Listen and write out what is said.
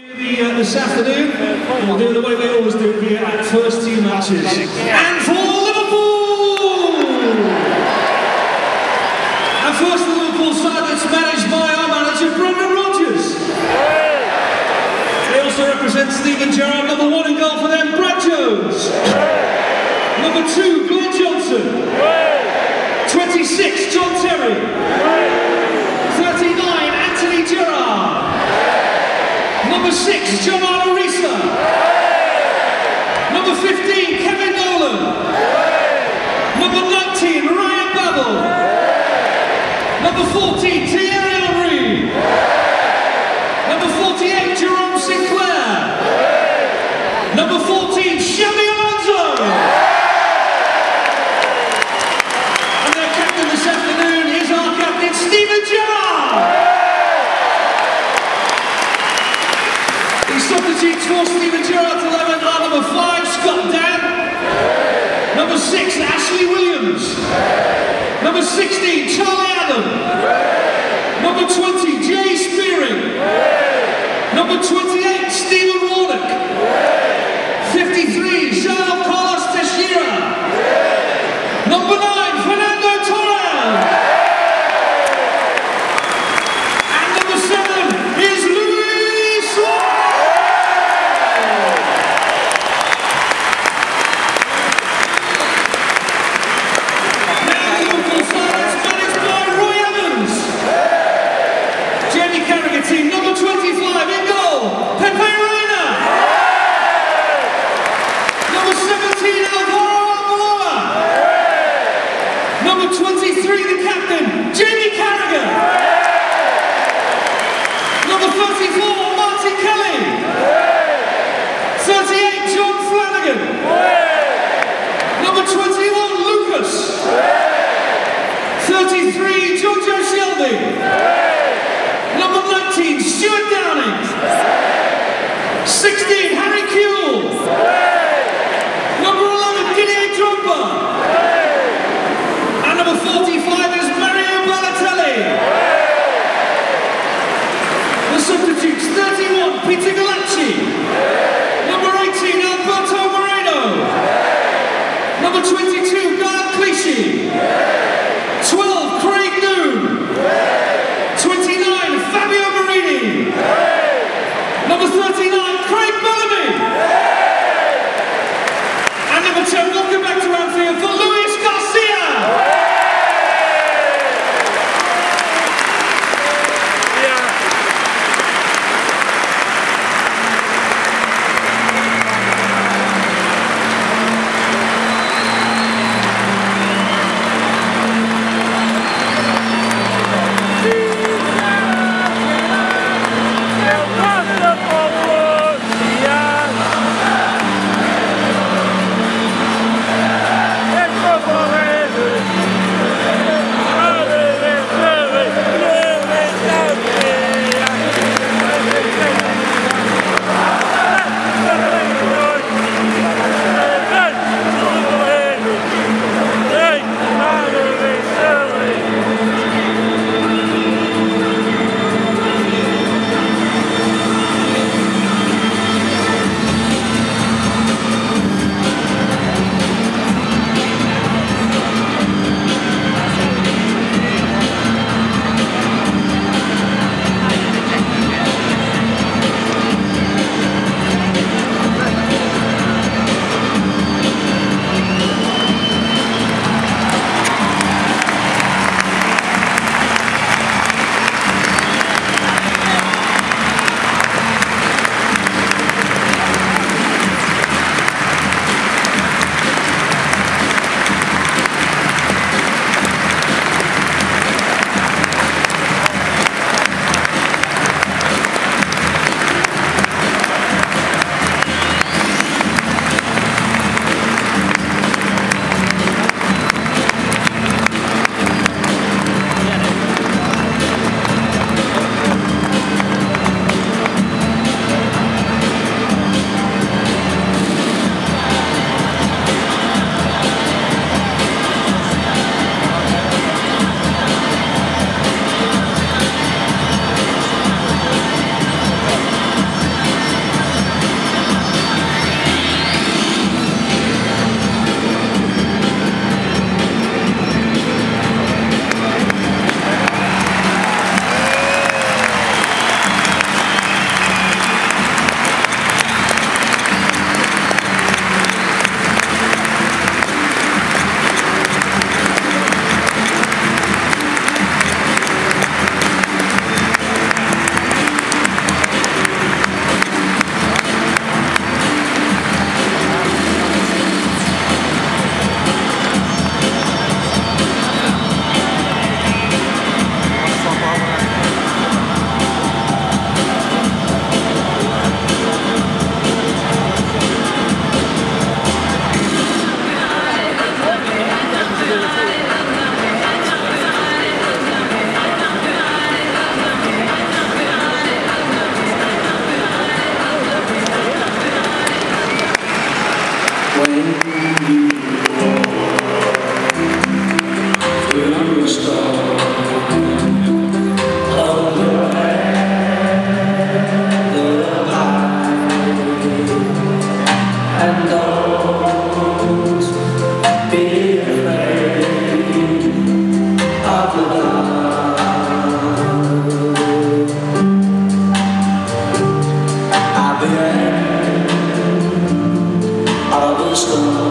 This afternoon, we'll do the way we always do here at first team matches. And for Liverpool! And first the Liverpool side that's managed by our manager Brendan Rodgers. They also represent Steven Gerrard, number 1 in goal for them, Brad Jones. Number 2, Glenn Johnson. 26, John Terry. 39, Anthony Gerrard. Number 6, John Arisa. Number 15, Kevin Nolan. Number 19, Ryan Babel. Number 14, Thierry Henry. Number 48, Jerome Sinclair. Number 14, Xabi Alonso. And their captain this afternoon is our captain, Steven Gerrard. Substitutes for Steven Gerrard's 11 are number 5, Scott Dan. Number 6, Ashley Williams. Number 16, Charlie Adam. Number 20, Jay Spearing. Number 28, Stephen Warnock. 53, João Carlos Teixeira. Number 9, Fernando Torres. And number 7 is Luis Suarez. Number 25 in goal, Pepe Reina. Number 17, Alvaro Arbeloa. Number 23, the captain, Jamie Carragher. Number 34, Martin Kelly. 38, John Flanagan. Number 21, Lucas. 33, Giorgio Shelby. Number 19, Stuart Downing. 16, Harry Kewell. Number 11, Didier Drogba. And number 45 is Mario Balotelli. The substitutes, 31, Peter Galacci. Number 18, Alberto Moreno. Number 22, Gael Clichy. 12, Craig Noon. 29, Fabio Marini. Number 39, Craig Bellamy. And number 10, welcome back to Anfield for Luis Garcia. head of a storm.